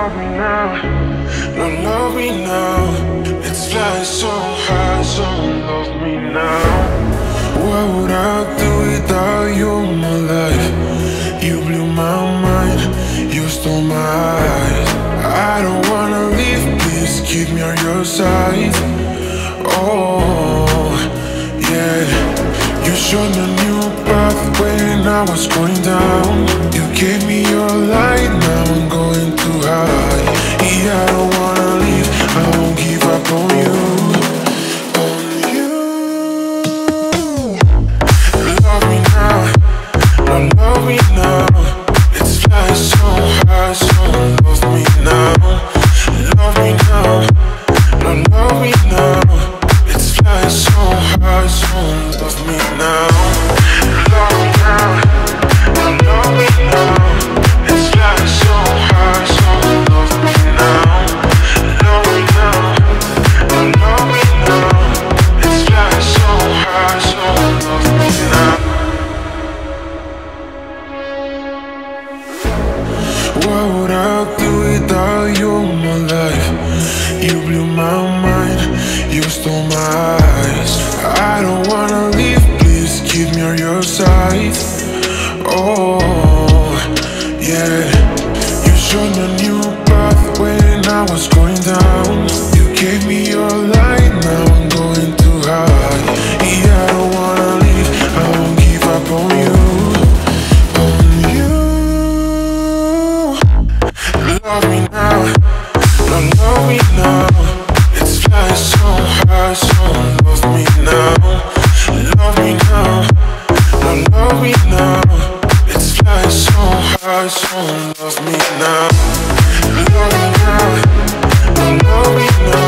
love me now. Don't love me now. It's flying so high, so love me now. What would I do without you, my life? You blew my mind, you stole my eyes. I don't wanna leave, please keep me on your side. Oh, yeah. You showed me a new path when I was going down. You gave me your light, now I'm going too high. Yeah, I don't wanna leave, I won't give up on you. On you. Love me now, don't love me now. It's flying so high, so love me now. Love me now, don't love me now. It's flying so high, so love me now. Love me now, don't love me now. It's flying so high, so love me now. Love me now, don't love me now. It's flying so high, so love me now. What would I do without you, my life? You blew my mind, you stole my eyes. I don't wanna leave, please keep me on your side. Oh, yeah. You showed me a new path when I was going down. You gave me your light, now I'm going too high. Yeah, I don't wanna leave, I won't give up on you. On you. Love me now, don't love me now. It's flying so high, so love me now. Love me now, don't love me now. It's flying so high, so love me now. Love me now, don't love me now.